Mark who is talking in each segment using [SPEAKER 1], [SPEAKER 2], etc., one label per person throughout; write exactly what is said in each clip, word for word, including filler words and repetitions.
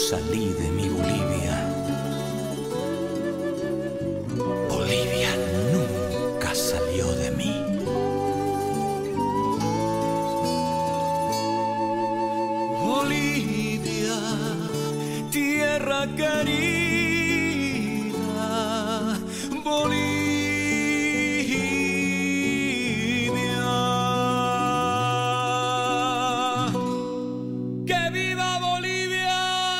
[SPEAKER 1] salí de mi Bolivia. Bolivia nunca salió de mí.
[SPEAKER 2] Bolivia, tierra querida, Bolivia, que viva Bolivia.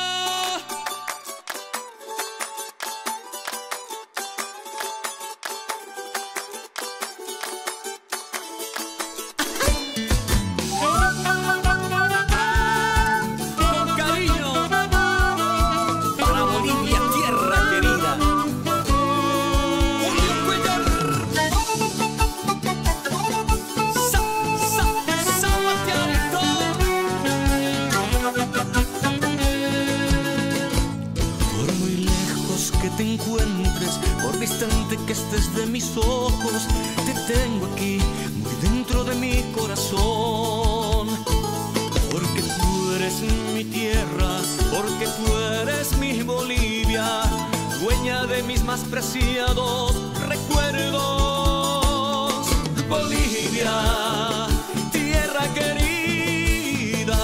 [SPEAKER 2] Que te encuentres, por distante que estés de mis ojos, te tengo aquí, muy dentro de mi corazón. Porque tú eres mi tierra, porque tú eres mi Bolivia, dueña de mis más preciados recuerdos. Bolivia, tierra querida,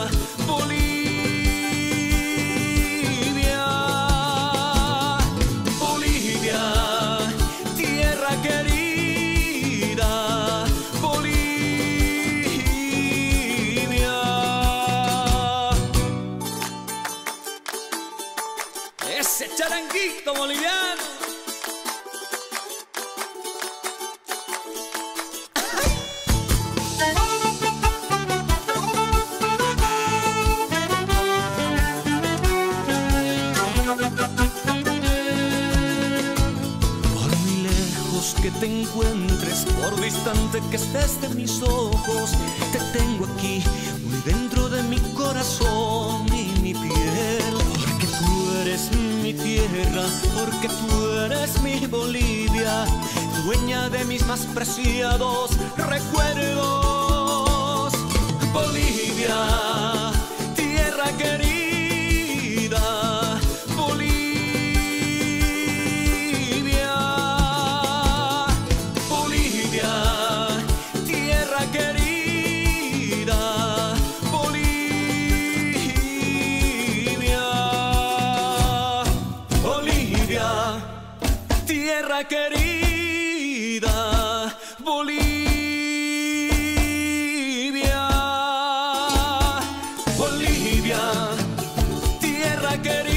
[SPEAKER 2] querida Bolivia. Ese charanguito boliviano. Que te encuentres, por distante que estés de mis ojos, te tengo aquí, muy dentro de mi corazón y mi piel. Porque tú eres mi tierra, porque tú eres mi Bolivia, dueña de mis más preciados recuerdos. Bolivia, tierra querida, querida Bolivia, Bolivia, tierra querida Bolivia, Bolivia, tierra querida.